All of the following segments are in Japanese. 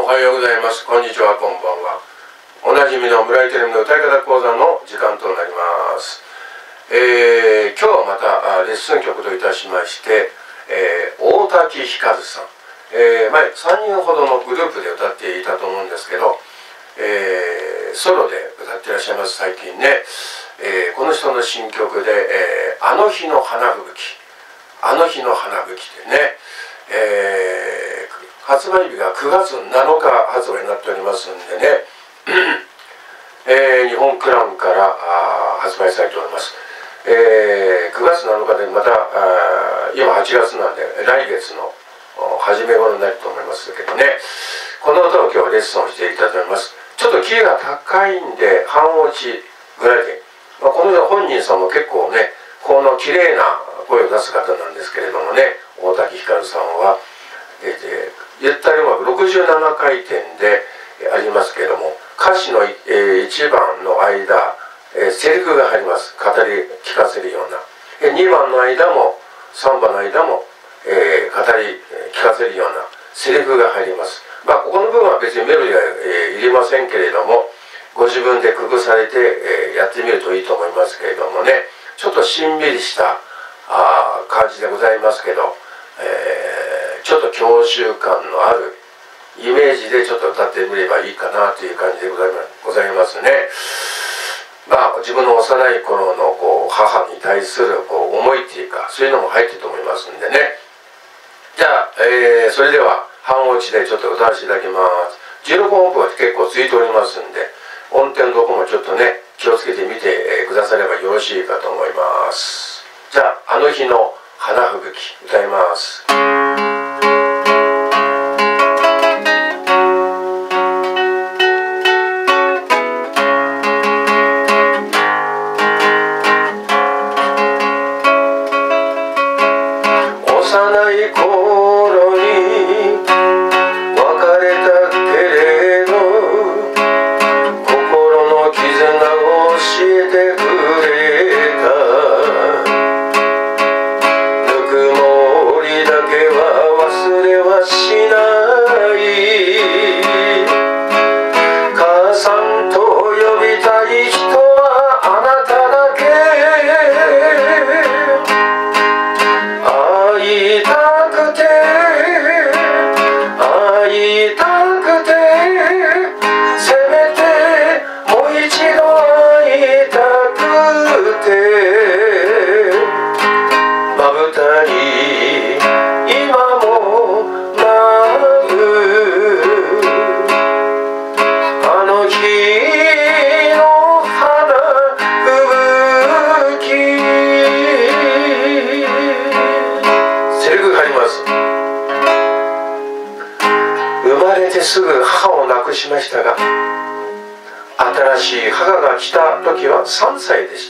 おはようございます。こんにちは、こんばんは。おなじみの村井テレビの歌い方講座の時間となります。今日はまたレッスン曲といたしまして、大滝ひかずさん、前3人ほどのグループで歌っていたと思うんですけど、ソロで歌っていらっしゃいます最近ね、この人の新曲で、あの日の花吹雪、あの日の花吹雪でね、発売日が9月7日発売になっておりますんでね日本クラウンから発売されております。9月7日でまた今8月なんで来月の初め頃になると思いますけどね、この歌を今日レッスンをしていきたいと思います。ちょっとキーが高いんで半音痴ぐらいで、この本人さんも結構ねこの綺麗な声を出す方なんですけれどもね、大滝ひかるさんはゆったり音楽67回転でありますけれども、歌詞の1番の間、セリフが入ります。語り聞かせるような。2番の間も3番の間も、語り聞かせるようなセリフが入ります。ここの部分は別にメロディーはいりませんけれども、ご自分で工夫されて、やってみるといいと思いますけれどもね、ちょっとしんみりした感じでございますけど、ちょっと郷愁感のあるイメージでちょっと歌ってみればいいかなという感じでございますね。自分の幼い頃の母に対する思いっていうか、そういうのも入ってると思いますんでね。じゃあ、それでは半音痴でちょっと歌わせていただきます。16音符が結構ついておりますんで、音程のとこもちょっとね気をつけてみてくださればよろしいかと思います。じゃあ、あの日の花吹雪歌います。幼い頃に別れたけれど、心の絆を教えてくれた。ぬくもりだけは忘れはしない。母さんと呼びたい人はあなただけ。会いたくて会いたくて、せめてもう一度会いたくて、まぶたに今も舞うあの日の花吹雪。セリフがあります。生まれてすぐ母を亡くしましたが、新しい母が来た時は3歳でした。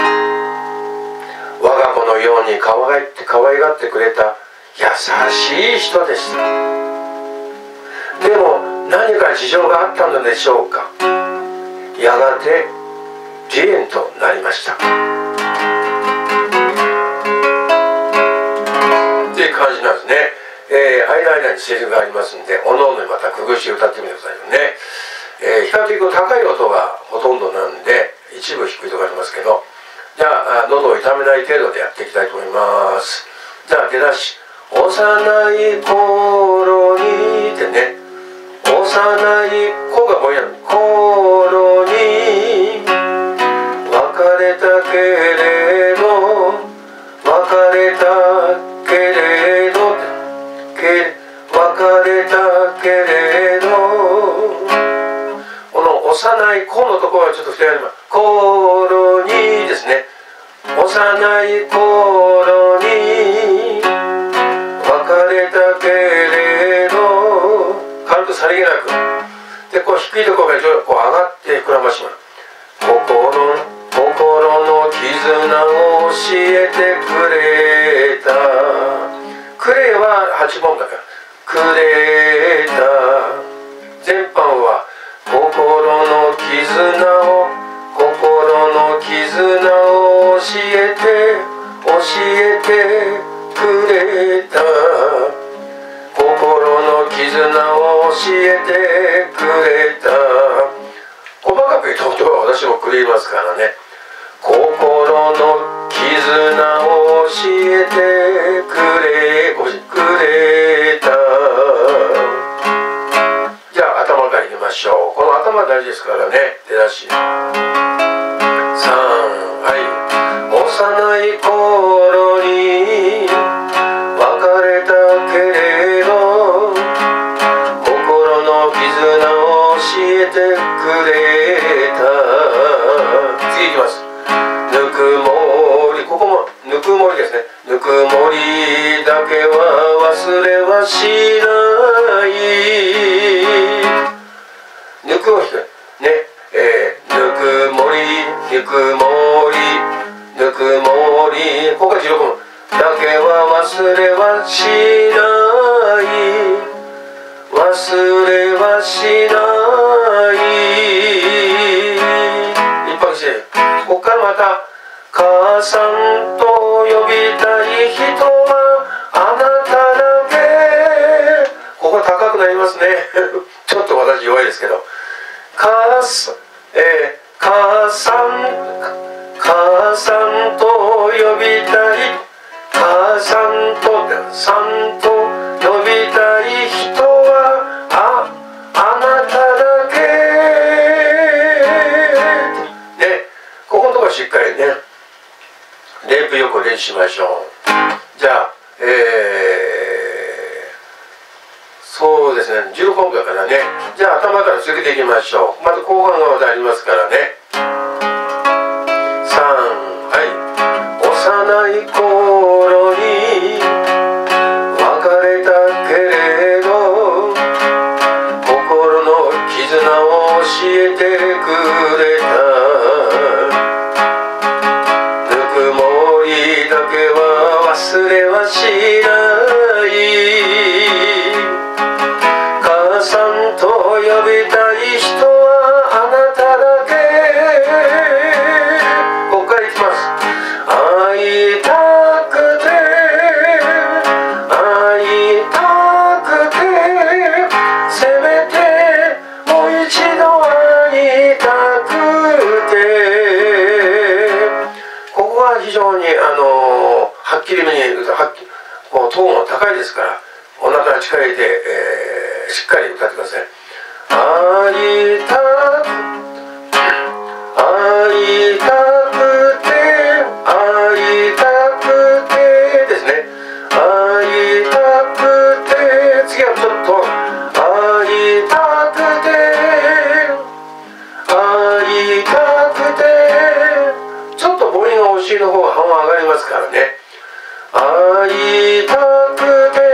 我が子のように可愛がってくれた優しい人でした。でも何か事情があったのでしょうか、やがて離縁となりましたっていう感じなんですね。間にセリフがありますんで、おのおのにまた工夫して歌ってみてくださいよね。比較的高い音がほとんどなんで一部低いところありますけど、じゃあ喉を痛めない程度でやっていきたいと思います。じゃあ出だし、幼い頃にってね、幼い子がぼんやり、頃に別れたけれど、別れたけれど、別れたけれど、この幼い子のところはちょっと2人あります。頃にですね、幼い頃に別れたけれど、軽くさりげなくで低いところが上がって膨らまします。心の絆を教えてくれた。くれは8本だからくれた。前半は心の絆を教えてくれた。心の絆を教えて私も狂いますからね。心の絆を教えてくれた。じゃあ頭からいきましょう。この頭大事ですからね。出だし3、はい。幼い頃に別れたけれど心の絆を教えてくれた。次いきます。ぬくもり、ここもぬくもりですね。ぬくもりだけは忘れはしない。ぬくもりね、ぬくもり、ぬくもり、ぬくもり、ここが16分だけは忘れはしない、忘れはしない。一泊して、ここからまた母さんと呼びたい人はあなただけ。ここ高くなりますねちょっと私弱いですけど、母さんと呼びたい、母さんと呼びたい人はあなただけね。ここのところしっかりね連符よく練習しましょう。じゃあそうですね、16本だからね。じゃあ頭から続けていきましょう。まず後半の技ありますからね。3、はい。幼い頃に別れたけれど心の絆を教えてくれた。ぬくもりだけは忘れはしない。母さんと呼びたい人はあなただけ。ここからいきます。会いたくて会いたくて、せめてもう一度会いたくて。ここは非常にはっきりめにこうトーンが高いですから、お腹に力入れて、しっかり歌ってください。会いたくて会いたくてですね。会いたくて、次はちょっと会いたくて会いたくて、ちょっと母音がお尻の方が半音上がりますからね。会いたくて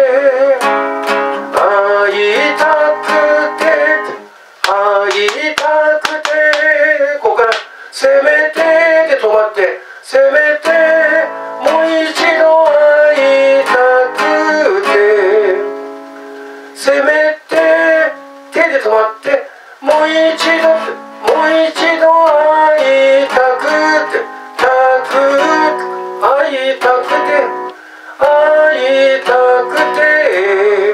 会いたくて会いたくて、ここからせめてで止まって、せめてもう一度会いたくて、せめて手で止まって、もう一度会いたくて、会いたくて会いたくて、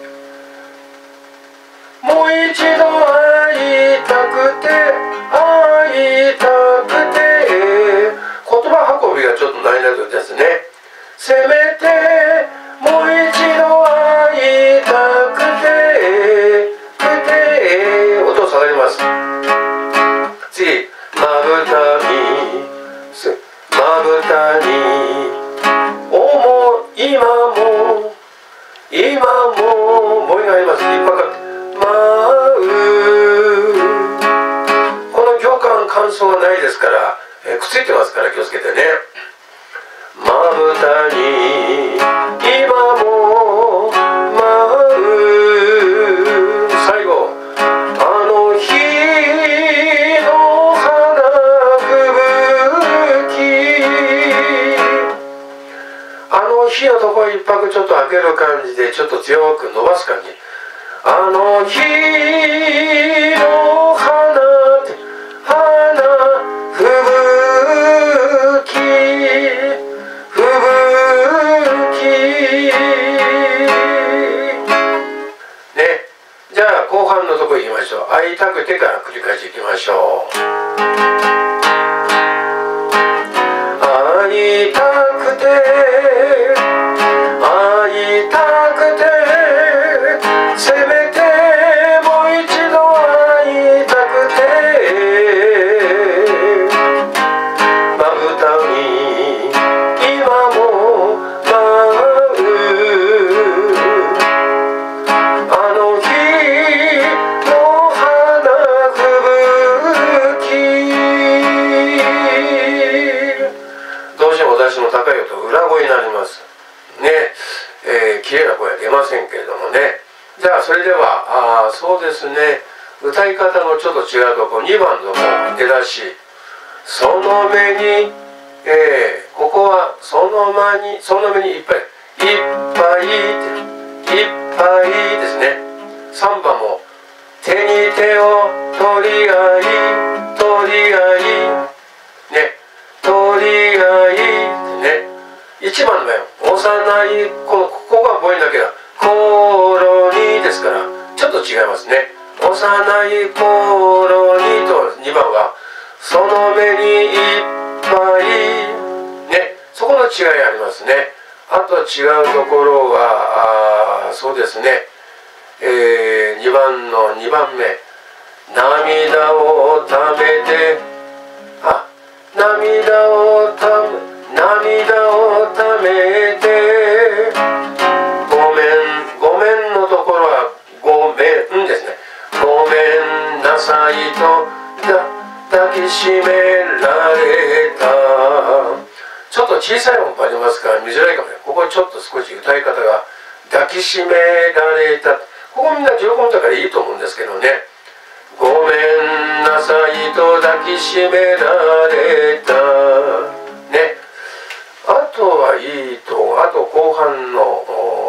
もう一度会いたくて会いたくて。言葉運びがちょっと大事なことですね。せめてもう一度会いたくて音下がります。次、まぶたに今も母音があります。一拍この行間感想がないですから、くっついてますから気をつけてね。まぶたに今も舞う、最後あの日の花吹雪、あの日のところ一拍ちょっと開ける感じで、ちょっと強く伸ばす感じ。あの日の花吹雪ね。じゃあ後半のところ行きましょう。会いたくてから繰り返していきましょう。 に今も舞うあの日の花吹雪どうしても私の高い音裏声になりますね。綺麗な声は出ませんけれどもね。じゃあそれではそうですね、歌い方のちょっと違うとこ2番の出だし「その目に」ここはその目にいっぱいいっぱいいっぱいですね。3番も手に手を取り合い取り合いね、取り合いね。1番の面幼いここが母音だけだ頃にですからちょっと違いますね。幼い頃にと2番はその目にいっぱいね、そこの違いありますね。あと違うところはそうですね、2番の2番目涙をためて涙をためてごめんのところはごめんですね。ごめんなさいと抱きしめられたちょっと小さい音符ありますから見づらいかもね。ここちょっと少し歌い方が抱きしめられたここみんな15音だからいいと思うんですけどね。ごめんなさいと抱きしめられたね。あとはいいとあと後半の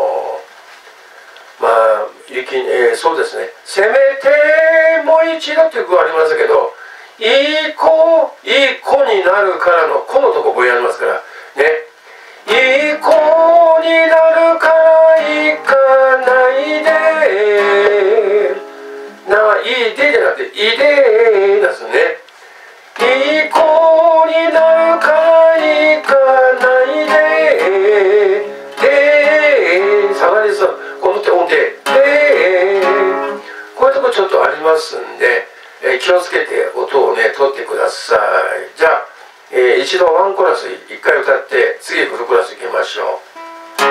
そうですね「せめてもう一度」っていう句がありましたけどいい子になるからの子のとこ母音ありますからね。いい子になるから行かないでないでじゃなくていでですね。いい子になるから行かないで下がりそうこの手音でこういうとこちょっとありますんで、気をつけて音をね取ってください。じゃあ、一度ワンコーラス1回歌って次フルコーラスいきましょう。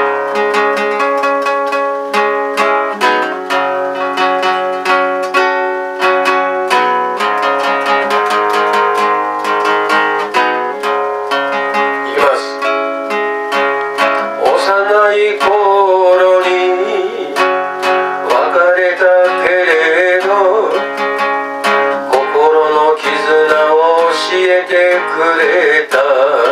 頃に別れたけれど心の絆を教えてくれた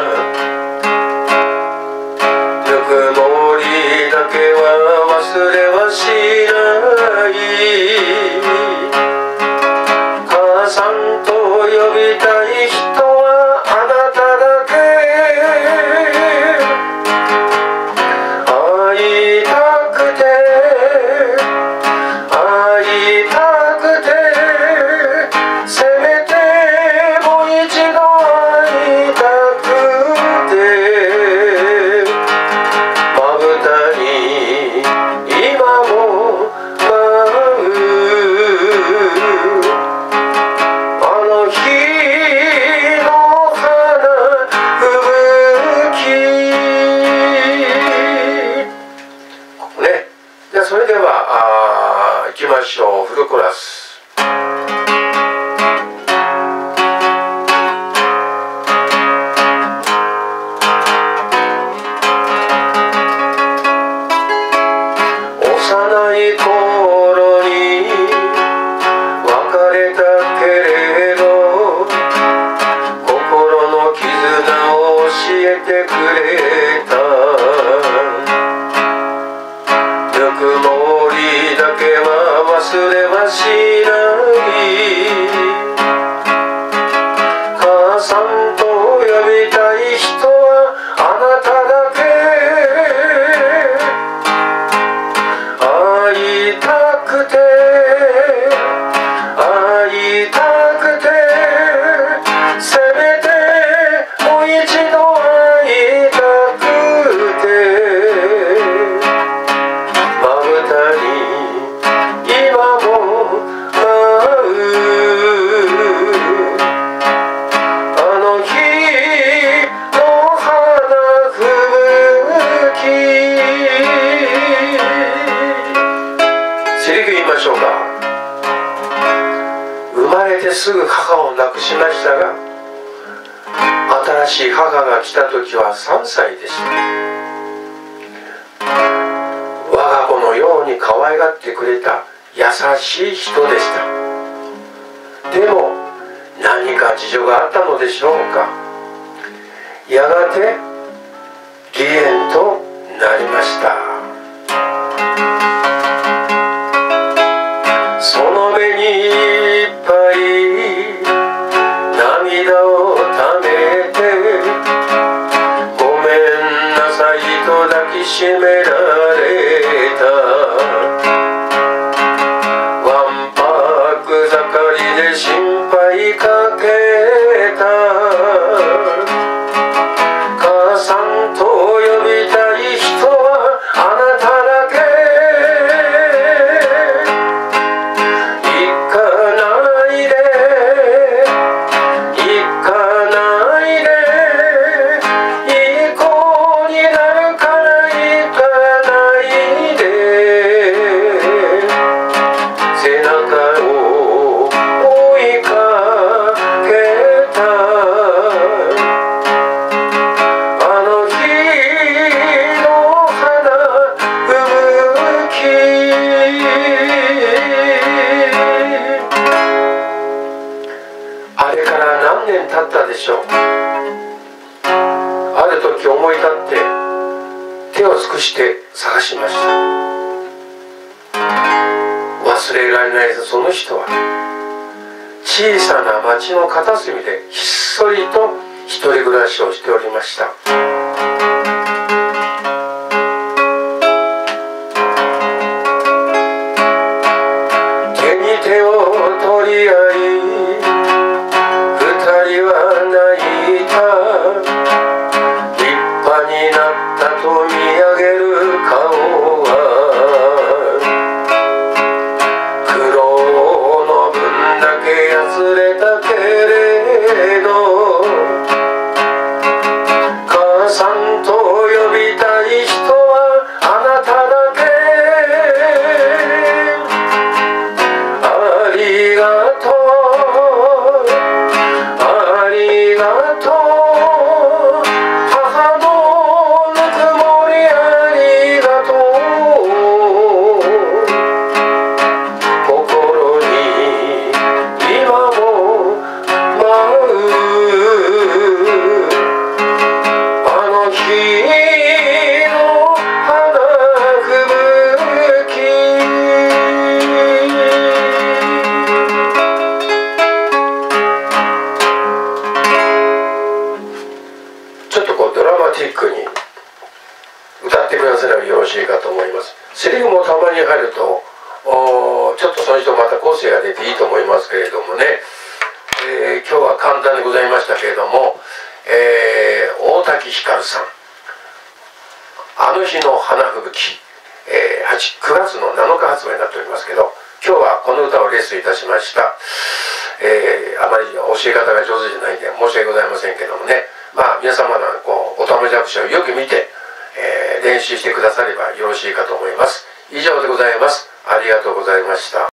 ぬくもりだけは忘れはしない母さんと呼びたい人はあなただけ会いたくてせめてもう一度会いたくてまぶたに今も舞うあの日の花吹雪ね。じゃあそれでは行きましょう。フルコーラス。幼い頃に別れたけれど心の絆を教えてくれたぬくもりだけは忘れはしない母さんと呼びたい人はあなただけ会いたくてせめてもう一度会いたくてまぶたに今も舞うすぐ母を亡くしましたが、新しい母が来た時は3歳でした。我が子のように可愛がってくれた優しい人でした。でも何か事情があったのでしょうか。やがて離縁となりました。その目にいっぱい涙をためて、ごめんなさいと抱きしめられた。わんぱく盛りで心配かけた。母さんと呼びたい人はあなただけ。行かないで、行かないで、いい子になるから行かないで。背中を追いかけた。あの日の花吹雪。あれから何年経ったでしょう。ある時思い立って手を尽くして探しました。忘れられないその人は小さな町の片隅でひっそりと一人暮らしをしておりました。手に手を取り合い二人は泣いた。立派になったと見上げる顔は苦労の分だけやつれたけれど、母さんと呼びたい人はあなただけ。ありがとう、ありがとう、母のぬくもりありがとう。心に今も舞うあの日の花吹雪。ちょっとドラマティックに歌ってくださればよろしいかと思います。セリフもたまに入るとちょっとその人また個性が出ていいと思いますけれどもね、今日は簡単でございましたけれども、大滝ひかるさん、あの日の花吹雪、9月の7日発売になっておりますけど、今日はこの歌をレッスンいたしました。あまり教え方が上手じゃないんで申し訳ございませんけどもね、まあ皆様のおたまじゃくしをよく見て、練習してくださればよろしいかと思います。以上でございます。ありがとうございました。